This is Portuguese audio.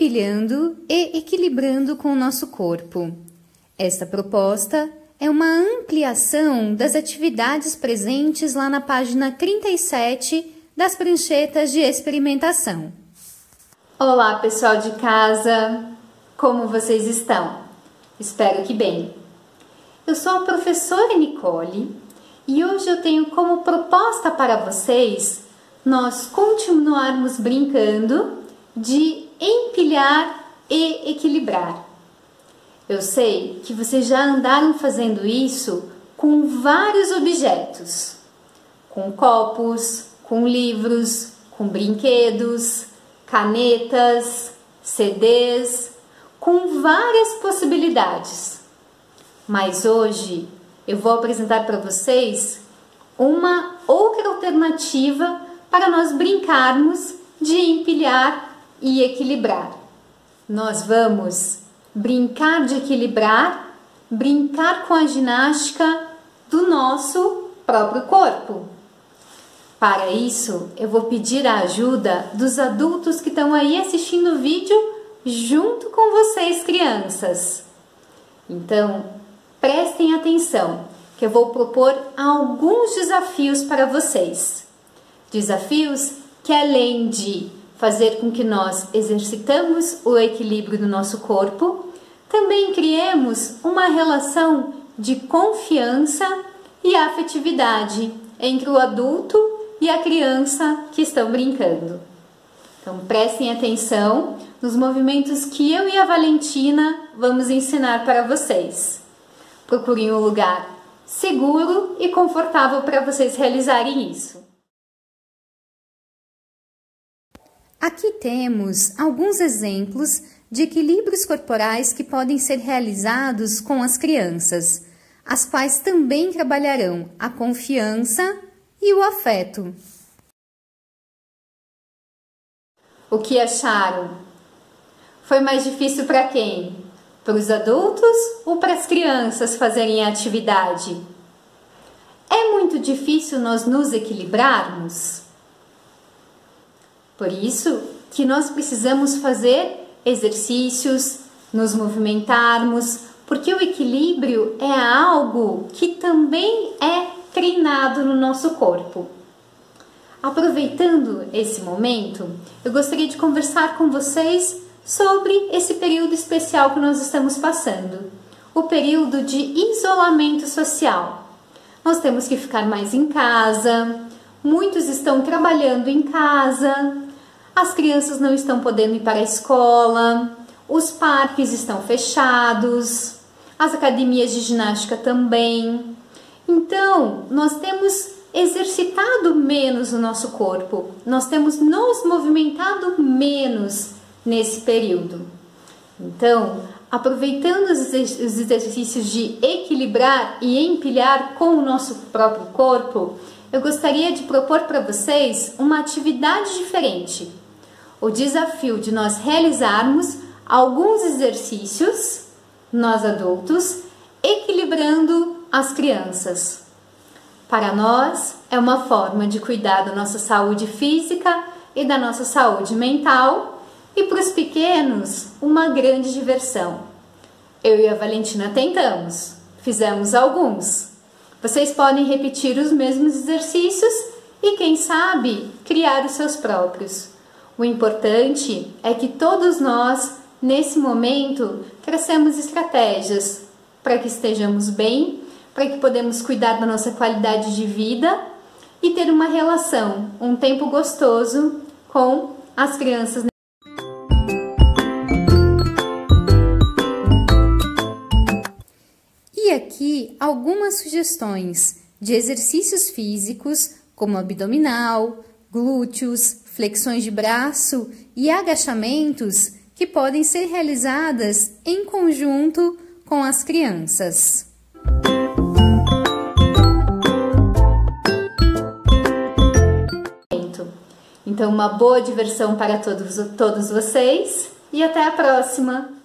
empilhando e equilibrando com o nosso corpo. Esta proposta é uma ampliação das atividades presentes lá na página 37 das pranchetas de experimentação. Olá, pessoal de casa! Como vocês estão? Espero que bem. Eu sou a professora Nicole e hoje eu tenho como proposta para vocês nós continuarmos brincando de empilhar e equilibrar. Eu sei que vocês já andaram fazendo isso com vários objetos, com copos, com livros, com brinquedos, canetas, CDs, com várias possibilidades. Mas hoje eu vou apresentar para vocês uma outra alternativa para nós brincarmos de empilhar e equilibrar. Nós vamos brincar de equilibrar, brincar com a ginástica do nosso próprio corpo. Para isso, eu vou pedir a ajuda dos adultos que estão aí assistindo o vídeo junto com vocês, crianças. Então, prestem atenção, que eu vou propor alguns desafios para vocês. Desafios que, além de fazer com que nós exercitamos o equilíbrio do nosso corpo, também criemos uma relação de confiança e afetividade entre o adulto e a criança que estão brincando. Então, prestem atenção nos movimentos que eu e a Valentina vamos ensinar para vocês. Procurem um lugar seguro e confortável para vocês realizarem isso. Aqui temos alguns exemplos de equilíbrios corporais que podem ser realizados com as crianças, as quais também trabalharão a confiança e o afeto. O que acharam? Foi mais difícil para quem? Para os adultos ou para as crianças fazerem a atividade? É muito difícil nós nos equilibrarmos? Por isso que nós precisamos fazer exercícios, nos movimentarmos, porque o equilíbrio é algo que também é treinado no nosso corpo. Aproveitando esse momento, eu gostaria de conversar com vocês sobre esse período especial que nós estamos passando, o período de isolamento social. Nós temos que ficar mais em casa, muitos estão trabalhando em casa, as crianças não estão podendo ir para a escola, os parques estão fechados, as academias de ginástica também. Então, nós temos exercitado menos o nosso corpo, nós temos nos movimentado menos nesse período. Então, aproveitando os exercícios de equilibrar e empilhar com o nosso próprio corpo, eu gostaria de propor para vocês uma atividade diferente. O desafio de nós realizarmos alguns exercícios, nós adultos, equilibrando as crianças. Para nós, é uma forma de cuidar da nossa saúde física e da nossa saúde mental, e para os pequenos, uma grande diversão. Eu e a Valentina tentamos, fizemos alguns. Vocês podem repetir os mesmos exercícios e, quem sabe, criar os seus próprios. O importante é que todos nós, nesse momento, tracemos estratégias para que estejamos bem, para que podemos cuidar da nossa qualidade de vida e ter uma relação, um tempo gostoso com as crianças. E aqui algumas sugestões de exercícios físicos, como abdominal, glúteos, flexões de braço e agachamentos, que podem ser realizadas em conjunto com as crianças. Então, uma boa diversão para todos vocês e até a próxima!